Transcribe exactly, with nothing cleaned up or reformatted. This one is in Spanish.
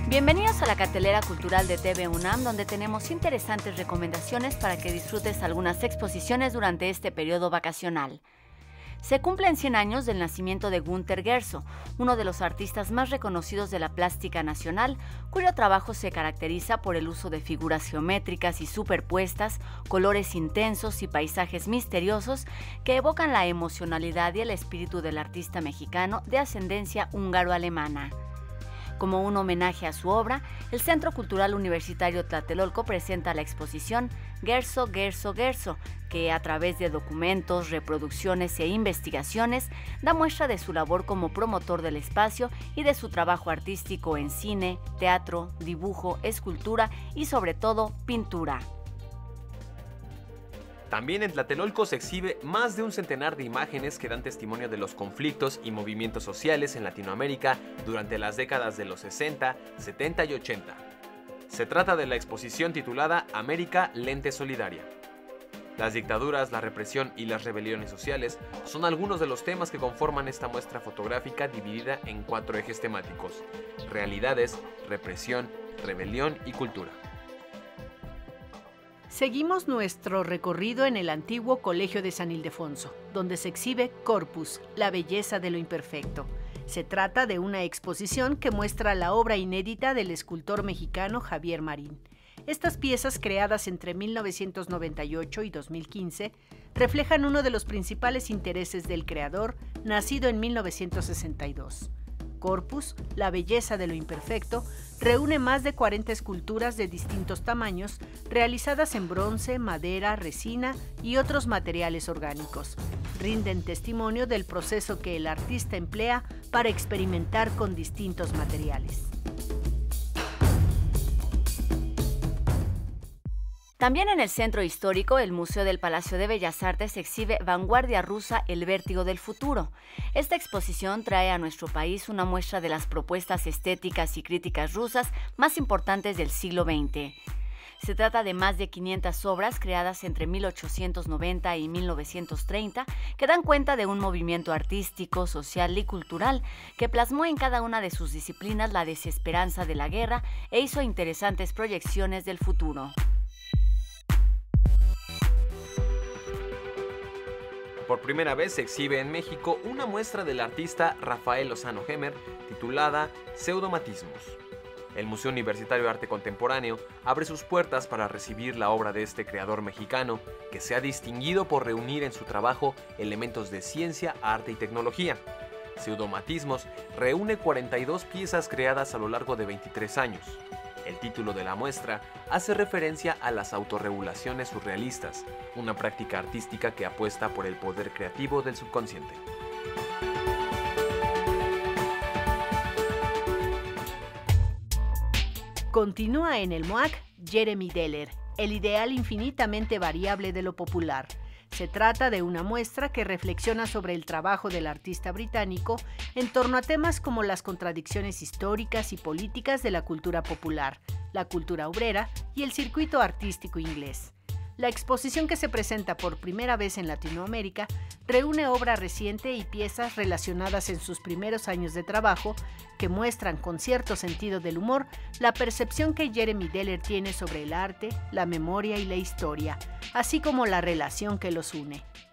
Bienvenidos a la cartelera cultural de T V UNAM, donde tenemos interesantes recomendaciones para que disfrutes algunas exposiciones durante este periodo vacacional. Se cumplen cien años del nacimiento de Günter Guerso, uno de los artistas más reconocidos de la plástica nacional, cuyo trabajo se caracteriza por el uso de figuras geométricas y superpuestas, colores intensos y paisajes misteriosos que evocan la emocionalidad y el espíritu del artista mexicano de ascendencia húngaro-alemana. Como un homenaje a su obra, el Centro Cultural Universitario Tlatelolco presenta la exposición Guerso, Guerso, Guerso, que a través de documentos, reproducciones e investigaciones da muestra de su labor como promotor del espacio y de su trabajo artístico en cine, teatro, dibujo, escultura y sobre todo pintura. También en Tlatelolco se exhibe más de un centenar de imágenes que dan testimonio de los conflictos y movimientos sociales en Latinoamérica durante las décadas de los sesenta, setenta y ochenta. Se trata de la exposición titulada América Lente Solidaria. Las dictaduras, la represión y las rebeliones sociales son algunos de los temas que conforman esta muestra fotográfica dividida en cuatro ejes temáticos: realidades, represión, rebelión y cultura. Seguimos nuestro recorrido en el antiguo Colegio de San Ildefonso, donde se exhibe Corpus, la belleza de lo imperfecto. Se trata de una exposición que muestra la obra inédita del escultor mexicano Javier Marín. Estas piezas, creadas entre mil novecientos noventa y ocho y dos mil quince, reflejan uno de los principales intereses del creador, nacido en mil novecientos sesenta y dos. Corpus, la belleza de lo imperfecto, reúne más de cuarenta esculturas de distintos tamaños, realizadas en bronce, madera, resina y otros materiales orgánicos. Rinden testimonio del proceso que el artista emplea para experimentar con distintos materiales. También en el Centro Histórico, el Museo del Palacio de Bellas Artes exhibe Vanguardia Rusa, el vértigo del futuro. Esta exposición trae a nuestro país una muestra de las propuestas estéticas y críticas rusas más importantes del siglo veinte. Se trata de más de quinientas obras creadas entre mil ochocientos noventa y mil novecientos treinta que dan cuenta de un movimiento artístico, social y cultural que plasmó en cada una de sus disciplinas la desesperanza de la guerra e hizo interesantes proyecciones del futuro. Por primera vez se exhibe en México una muestra del artista Rafael Lozano Hemer titulada Pseudomatismos. El Museo Universitario de Arte Contemporáneo abre sus puertas para recibir la obra de este creador mexicano que se ha distinguido por reunir en su trabajo elementos de ciencia, arte y tecnología. Pseudomatismos reúne cuarenta y dos piezas creadas a lo largo de veintitrés años. El título de la muestra hace referencia a las autorregulaciones surrealistas, una práctica artística que apuesta por el poder creativo del subconsciente. Continúa en el MOAC Jeremy Deller, el ideal infinitamente variable de lo popular. Se trata de una muestra que reflexiona sobre el trabajo del artista británico en torno a temas como las contradicciones históricas y políticas de la cultura popular, la cultura obrera y el circuito artístico inglés. La exposición, que se presenta por primera vez en Latinoamérica, reúne obra reciente y piezas relacionadas en sus primeros años de trabajo que muestran con cierto sentido del humor la percepción que Jeremy Deller tiene sobre el arte, la memoria y la historia, así como la relación que los une.